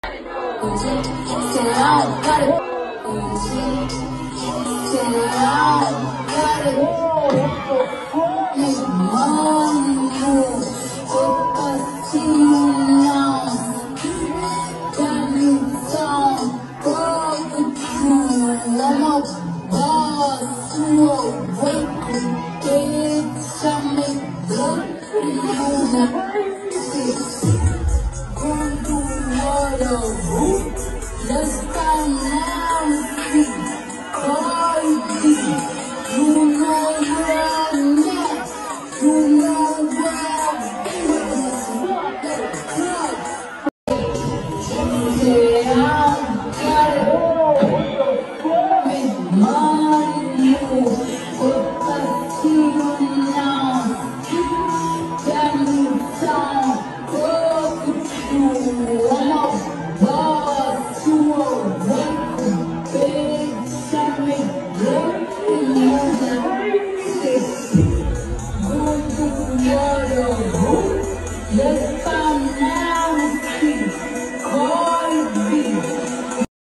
Let's go now, see Cardi B. You know where I'm at. You know where I'm yeah, I got it. Make money, if I see you now, tell me some, what to do. I'm a boss, you a worker, big salary, working on the water. Let's find out.